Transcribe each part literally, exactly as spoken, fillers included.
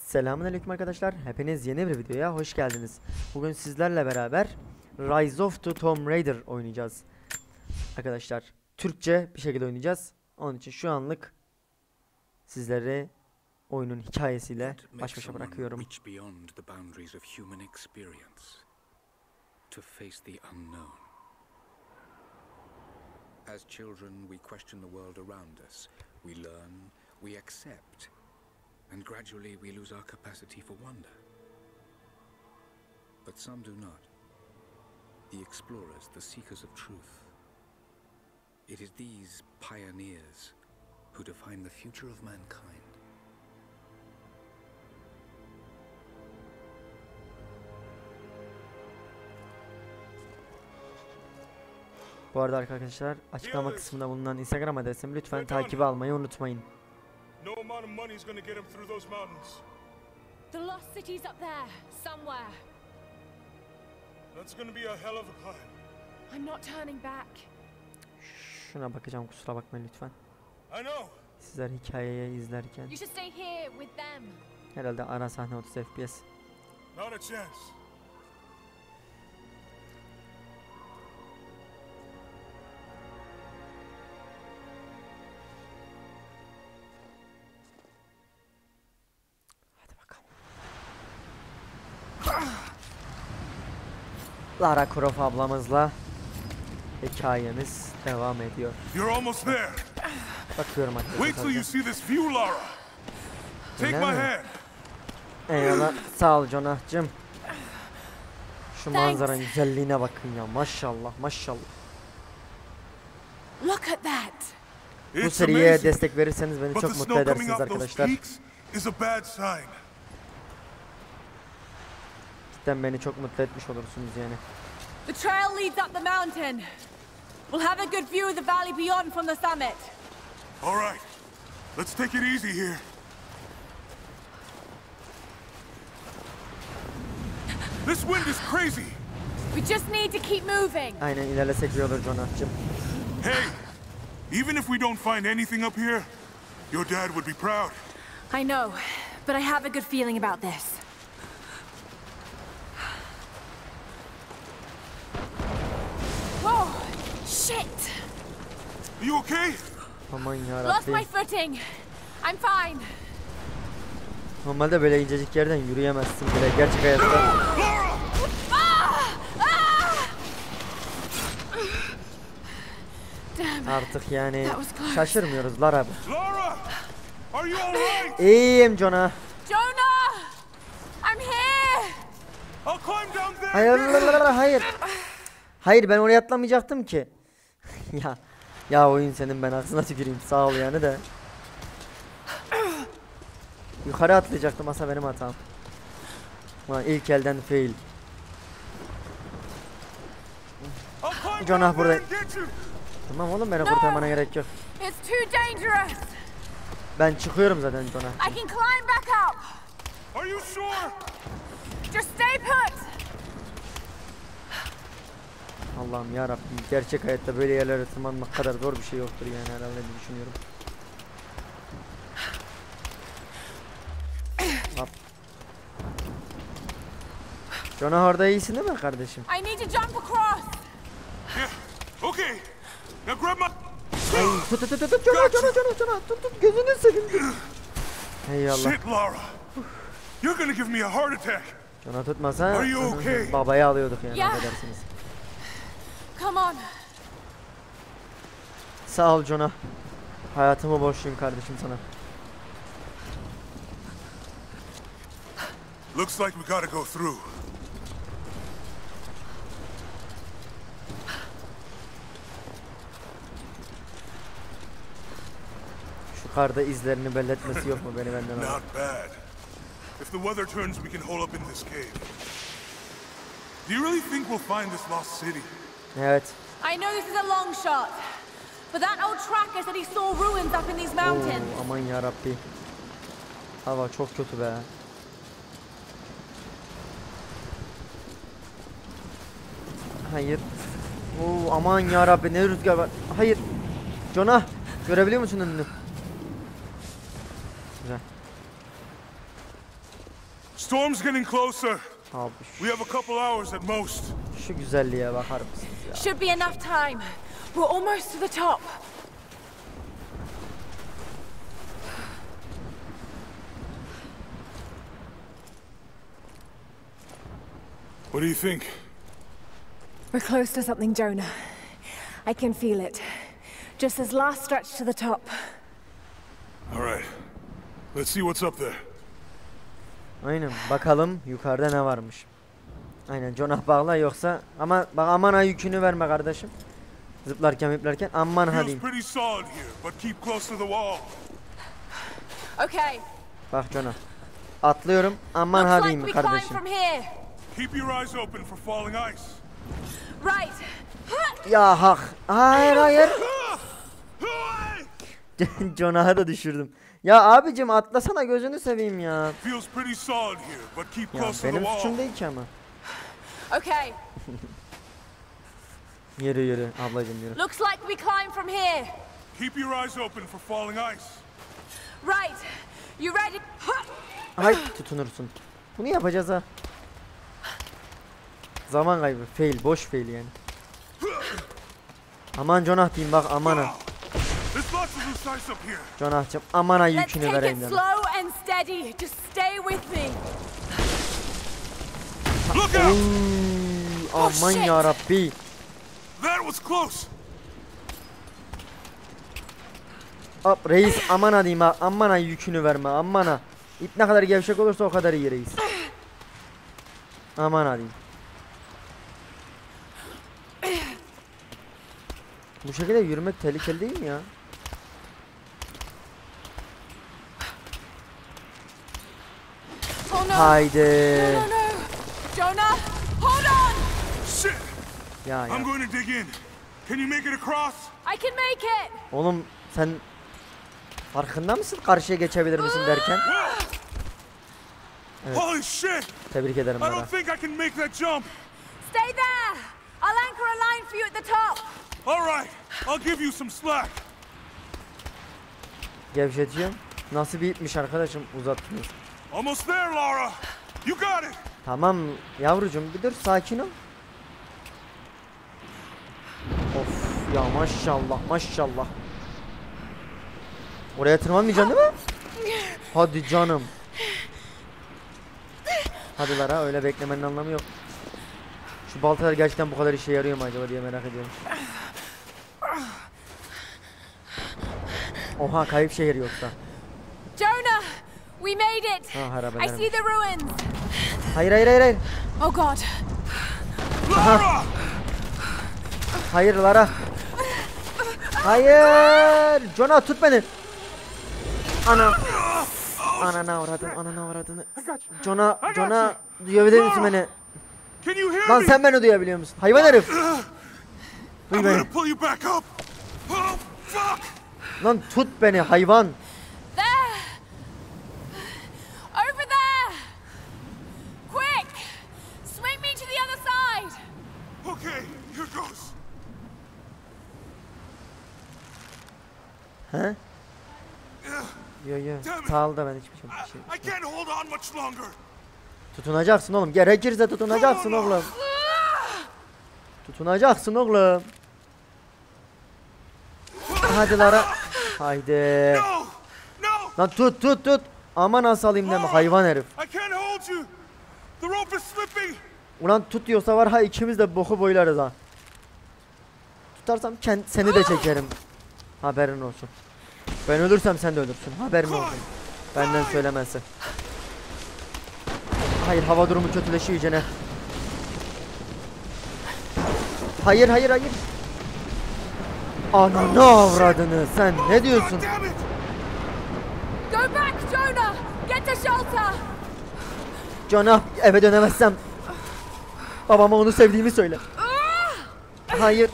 Selamünaleyküm arkadaşlar. Hepiniz yeni bir videoya hoş geldiniz. Bugün sizlerle beraber Rise of the Tomb Raider oynayacağız. Arkadaşlar, Türkçe bir şekilde oynayacağız. Onun için şu anlık sizleri oyunun hikayesiyle baş başa bırakıyorum. As children, we question the world around us. We learn, we accept, and gradually we lose our capacity for wonder. But some do not. The explorers, the seekers of truth. It is these pioneers who define the future of mankind. Bu arada arkadaşlar, açıklama kısmında bulunan Instagram adresimi lütfen takibe almayı unutmayın. The lost city's up there, somewhere. That's gonna be a hell of a climb. I'm not turning back. Şuna bakacağım, kusura bakmayın lütfen. I know. Sizler hikayeyi izlerken. You should stay here with them. Herhalde ara sahne otuz F P S. Not a chance. Lara Croft ablamızla hikayemiz devam ediyor. You're almost there. Bakıyorum arkadaşlar. Wait till you see this view, Lara. Take my hand. Eyvallah. Sağ ol Jonah'cığım. Şu manzaranın güzelliğine bakın ya. Maşallah, maşallah. Look at that. Bu seriye destek verirseniz beni çok mutlu edersiniz arkadaşlar. Cidden beni çok mutlu etmiş olursunuz yani. The trail leads up the mountain. We'll have a good view of the valley beyond from the summit. All right. Let's take it easy here. This wind is crazy. We just need to keep moving. Aynen, ilerlesek iyi olur Jonah'cığım. Hey, even if we don't find anything up here, your dad would be proud. I know, but I have a good feeling about this. Whoa! Shit! Are you okay? Aman Lost yarabbim. my footing. I'm fine. Normalde böyle incecik yerden yürüyemezsin bile gerçek hayatta. Artık yani şaşırmıyoruz Lara. Lara, are you all right? İyiyim Jonah. Jonah! I'm here! I'll climb down there. Hayır, hayır. Hayır, ben oraya atlamayacaktım ki. ya ya oyun senin, ben aksına tüküreyim. Sağ ol yani de. Yukarı atlayacaktım, asa benim hatam. Ulan ilk elden fail. Jonah burada. Tamam oğlum, beni kurtarmana gerek yok. It's too dangerous. Ben çıkıyorum zaten Jonah. I can climb back up. Are you sure? Just stay put. Allah'ım ya Rabbim, gerçek hayatta böyle yerlere tırmanmak kadar zor bir şey yoktur yani herhalde diye düşünüyorum. Hop. Jonah, orada iyisin değil mi kardeşim? I need to jump across. Yeah. Okay. Now grab my. Ay, tut tut tut tut Jonah, Jonah, Jonah, Jonah, tut tut, gözünü seveyim. Hey Allah. Shit, Lara. You're gonna give me a heart attack. Jonah tutmasa Are you okay? babayı alıyorduk yani, Yeah. affedersiniz. Come on. Sağ ol Jonah. Hayatımı borçluyum kardeşim sana. Looks like we gotta go through. Şu karda izlerini belletmesi yok mu beni benden alıp? Not bad. If the weather turns, we can hole up in this cave. Do you really think we'll find this lost city? Evet. I know this is a long shot, but that old tracker said he saw ruins up in these mountains. Oo, aman yarabbi. Hava çok kötü be. Hayır. Oo, aman yarabbi, ne rüzgar var. Hayır. Jonah, görebiliyor musun önünü? Güzel. Storm's getting closer. Abi We have a couple hours at most. şu, şu güzelliğe bakar mısınız ya? Should be enough time. We're almost to the top. What do you think? We're close to something, Jonah. I can feel it. Just this last stretch to the top. All right. Let's see what's up there. Aynen, bakalım yukarıda ne varmış. Aynen, Jonah bağla, yoksa ama bak, aman ha, yükünü verme kardeşim. Zıplarken zıplarken aman ha Feels diyeyim. pretty solid here, but keep close to the wall. Okay. Bak Jonah, atlıyorum, aman ha Looks like diyeyim we climb kardeşim. from here. Keep your eyes open for falling ice. Right. Ya hak, hayır hayır. Jonah'ı da düşürdüm. Ya abicim atlasana, gözünü seveyim ya. Feels pretty solid here, but keep Ya close to the benim wall. suçum değil ki ama. Okay. Yürü yürü ablacım, yürü. Looks like we climb from here. Keep your eyes open for falling ice. Right. You ready? Hay tutunursun. Bunu yapacağız ha. Zaman kaybı, fail, boş fail yani. Aman Jonah diyeyim bak, aman ha. There's lots of loose ice up here. Jonah'cım aman ha, Let's yükünü take vereyim it dedim. slow and steady. Just stay with me. Look out! Uy, Oh, aman shit. yarabbi. That was close. Hop reis, aman ha diyeyim ha, aman ha, yükünü verme, aman ha. İp ne kadar gevşek olursa o kadar iyi reis. Aman ha diyeyim. Bu şekilde yürümek tehlikeli değil mi ya? Oh no. Haydi. No, no, no. Jonah, hold on. Shit! Ya ya. I'm going to dig in. Can you make it across? I can make it. Oğlum sen farkında mısın karşıya geçebilir misin derken? Evet. Holy shit! Tebrik ederim I Lara. don't think I can make that jump. Stay there. I'll anchor a line for you at the top. All right, I'll give you some slack. Gevşetiyorum. Nasıl bir ipmiş arkadaşım, uzattınız. Almost there, Laura. You got it. Tamam yavrucuğum, bir dur, sakin ol. Of ya, maşallah maşallah. Oraya tırmanmayacaksın değil mi? Hadi canım. Hadi Lara, öyle beklemenin anlamı yok. Şu baltalar gerçekten bu kadar işe yarıyor mu acaba diye merak ediyorum. Oha, kayıp şehir yoksa. Jonah, we made it. Ha, harabe I see ederim. the ruins. Hayır hayır hayır hayır. Oh God. Laura! Hayır Lara. Hayır. Jonah tut beni. Ana. Anana uğradın, anana uğradın. Jonah, Jonah duyabilir misin beni? Can you hear Lan me? sen beni duyabiliyor musun? Hayvan herif. I'm Duy gonna beni. pull you back up. Oh, fuck! Lan tut beni hayvan. There. Over there. Quick. Swing me to the other side. Okay, here goes. He? Yo yo. Sağ ol da ben hiçbir şey, bir şey. I can't hold on much longer. Tutunacaksın oğlum. Gerekirse tutunacaksın oğlum. Tutunacaksın oğlum. Hadi Lara. Haydi. No! No! Lan tut tut tut. Aman nasıl alayım deme hayvan herif. I can't hold you. The rope is slipping. Ulan tut diyorsa var ha, ikimiz de boku boylarız ha. Tutarsam kend, seni de çekerim. Haberin olsun. Ben ölürsem sen de ölürsün. Haberin olsun. Benden söylemesi. Hayır, hava durumu kötüleşiyor iyicene. Hayır hayır hayır. Ananı avradını, sen ne diyorsun? God damn it! Go back, Jonah. Get to shelter. Jonah, eve dönemezsem babama onu sevdiğimi söyle. Hayır.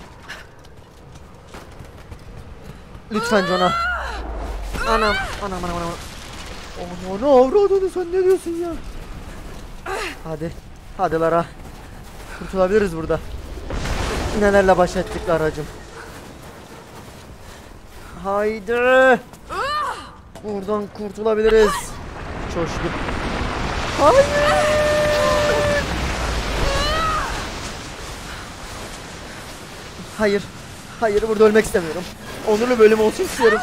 Lütfen Jonah. Anam, anam, anam, anam. Oh, ne avradını, sen ne diyorsun ya? Hadi, hadi Lara. Kurtulabiliriz burada. Nelerle baş ettik Lara'cığım. Haydi. Buradan kurtulabiliriz. Çoşku. Hayır. Hayır. Hayır, burada ölmek istemiyorum. Onurlu bölüm olsun istiyorum.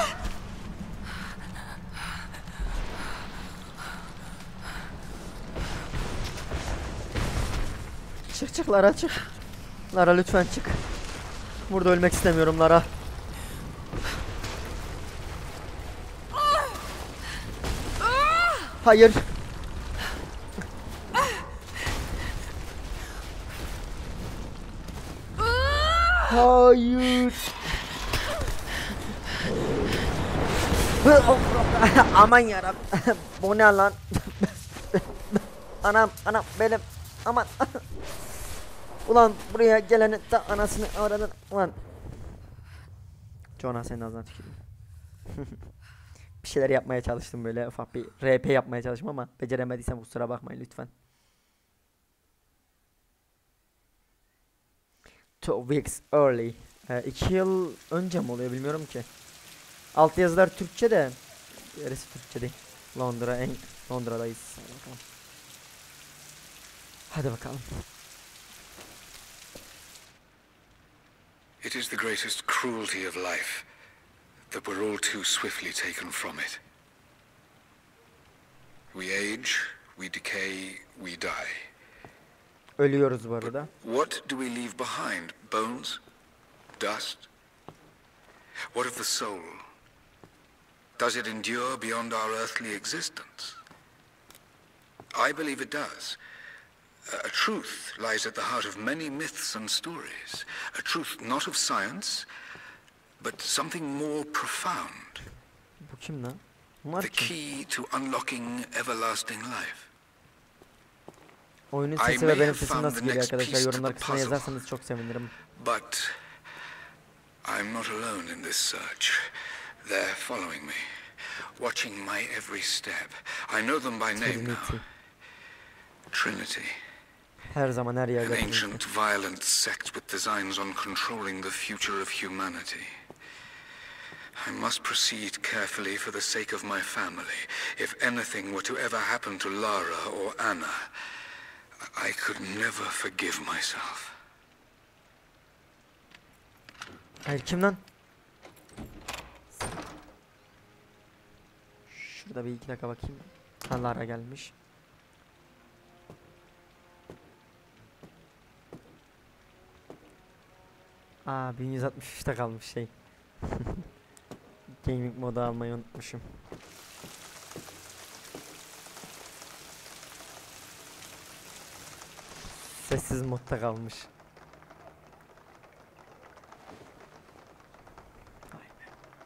Çık çık Lara, çık. Lara lütfen çık. Burada ölmek istemiyorum Lara. Hayır. Hayır. Aman yarabbim. Bu ne lan? Anam, anam benim. Aman. Ulan buraya gelenin de anasını aradın. Ulan. Jonah senin ağzına tüküreyim. Bir şeyler yapmaya çalıştım, böyle ufak bir R P yapmaya çalıştım ama beceremediysem kusura bakmayın lütfen. Two weeks early. Ee, iki yıl önce mi oluyor bilmiyorum ki. Alt yazılar Türkçe de. Yarısı Türkçe değil. Londra, en Londra'dayız. Hadi bakalım. Hadi bakalım. It is the greatest cruelty of life that we're all too swiftly taken from it. We age, we decay, we die. Ölüyoruz bu arada. What do we leave behind? Bones? Dust? What of the soul? Does it endure beyond our earthly existence? I believe it does. A truth lies at the heart of many myths and stories. A truth not of science, but something more profound. Bu kim lan? Bunlar The kim? key to unlocking everlasting life. Oyunun I sesi may ve benim have sesim found nasıl the geliyor next arkadaşlar? piece to Yorumlar the kısmına puzzle. yazarsanız çok sevinirim. But I'm not alone in this search. They're following me, watching my every step. I know them by name Trinity. now. Trinity. Her zaman her An yerde. ancient, violent sect with designs on controlling the future of humanity. I must proceed carefully for the sake of my family. If anything were to ever happen to Lara or Anna, I could never forgive myself. Hayır, kim lan? Şurada bir iki dakika bakayım. Ha, Lara gelmiş. Aa, bin yüz altmış üçte kalmış şey. Gaming modu almayı unutmuşum. Sessiz modda kalmış. Vay be.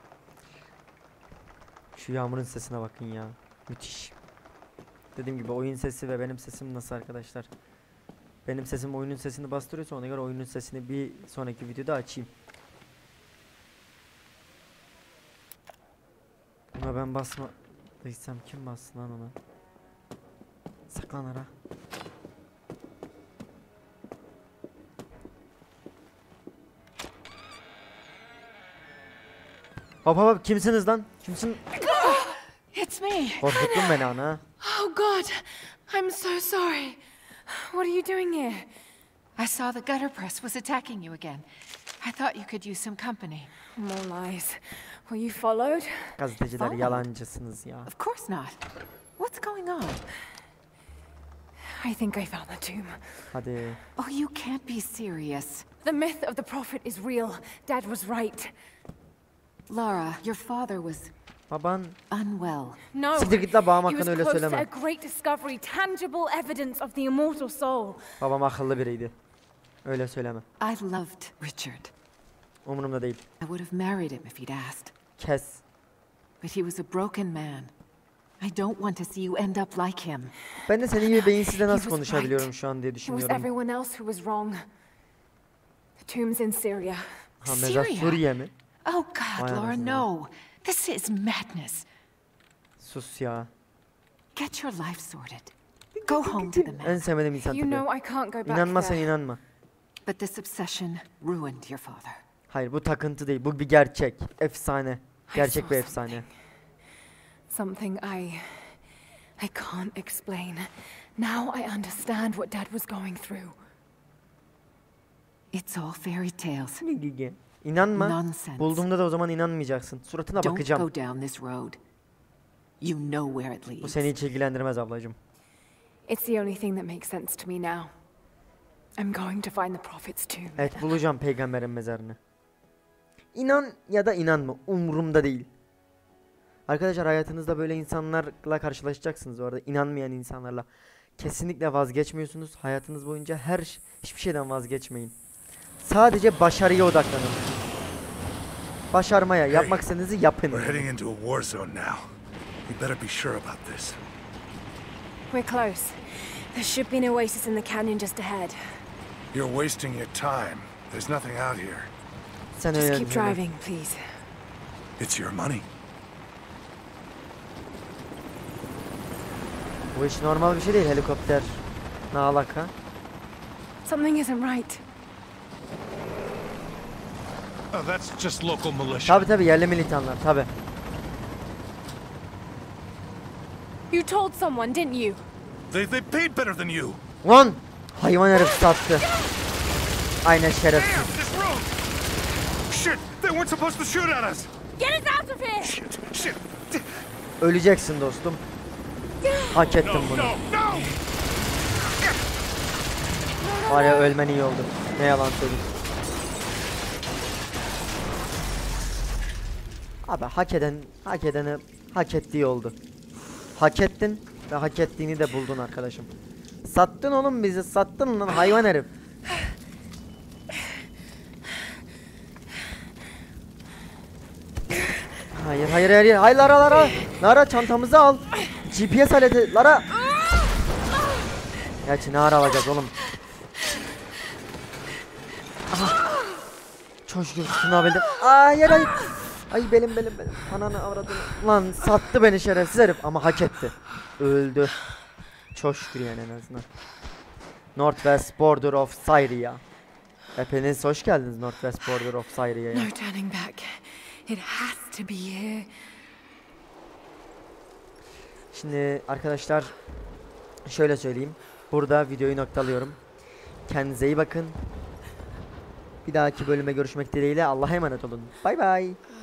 Şu yağmurun sesine bakın ya. Müthiş. Dediğim gibi oyun sesi ve benim sesim nasıl arkadaşlar? Benim sesim oyunun sesini bastırıyorsa ona göre oyunun sesini bir sonraki videoda açayım. Buna ben basmadıysam kim bassın lan ona? Saklan ara. Hop hop, kimsiniz lan? Kimsin? It's me. Korkuttun beni ana. Oh God, I'm so sorry. What are you doing here? I saw the gutter press was attacking you again. I thought you could use some company. More lies. Were you followed? Gazeteciler Followed. yalancısınız ya. Of course not. What's going on? I think I found the tomb. Hadi. Oh, you can't be serious. The myth of the prophet is real. Dad was right. Lara, your father was Baban. unwell. No, Siktir git la, babam he was hakkında öyle close to a söyleme. great discovery, tangible evidence of the immortal soul. Babam akıllı biriydi. Öyle söyleme. I loved Richard. Umurumda değil. I would have married him if he'd asked. Kes. But he was a broken man. I don't want to see you end up like him. Ben de senin gibi beyinsizle He nasıl was konuşabiliyorum right. şu an diye It was düşünüyorum. everyone else who was wrong. The tomb's in Syria. Ha, mezar Syria? Suriye mi? Oh God, Vay Laura, anasını. no. This is madness. Sus ya. Get your life sorted. Go home to the En man. sevmediğim insan You tipi. know I can't go back İnanma sen there. inanma. But this obsession ruined your father. Hayır, bu takıntı değil. Bu bir gerçek. Efsane. Gerçek saw bir efsane. Something I... I can't explain. Now I understand what Dad was going through. It's all fairy tales. İnanma. Nonsense. Bulduğumda da o zaman inanmayacaksın. Suratına Don't bakacağım. go down this road. You know where it Bu leads. seni hiç ilgilendirmez ablacığım. It's the only thing that makes sense to me now. I'm going to find the Prophet's tomb. Evet, bulacağım peygamberin mezarını. İnan ya da inanma, umurumda değil. Arkadaşlar, hayatınızda böyle insanlarla karşılaşacaksınız orada, inanmayan insanlarla. Kesinlikle vazgeçmiyorsunuz. Hayatınız boyunca her hiçbir şeyden vazgeçmeyin. Sadece başarıya odaklanın. Başarmaya, yapmak istediğinizi yapın. We're heading into a war zone now. We better be sure about this. We're close. There should be an oasis in the canyon just ahead. You're wasting your time. There's nothing out here. Sen Just öyle keep düşünme. driving, please. It's your money. Bu iş normal bir şey değil, helikopter. Ne alaka? Something isn't right. Oh, that's just local militia. Tabi tabi, yerli militanlar tabi. You told someone, didn't you? They they paid better than you. Lan! Hayvan herif sattı. Aynen şerefsiz. Damn, this road. Shit, they weren't supposed to shoot at us. Get us out of here! Shit, shit. Öleceksin dostum. Hak ettin No, bunu. no, no. Var ya, ölmen iyi oldu. Ne yalan söyleyeyim. Abi hak eden, hak edeni hak ettiği oldu. Hak ettin ve hak ettiğini de buldun arkadaşım. Sattın oğlum bizi, sattın lan hayvan herif. Hayır hayır hayır, hayır Lara Lara. Lara, çantamızı al. G P S aleti Lara. Gerçi ne ara alacağız oğlum. Aha. Çok şükür tutunabildim. Hayır hayır. Ay belim belim belim. Ananı avradını. Lan sattı beni şerefsiz herif ama hak etti. Öldü. Çok şükür yani, en azından. Northwest Border of Syria. Hepiniz hoş geldiniz Northwest Border of Syria'ya. No turning back. It has to be here. Şimdi arkadaşlar şöyle söyleyeyim. Burada videoyu noktalıyorum. Kendinize iyi bakın. Bir dahaki bölüme görüşmek dileğiyle. Allah'a emanet olun. Bay bay.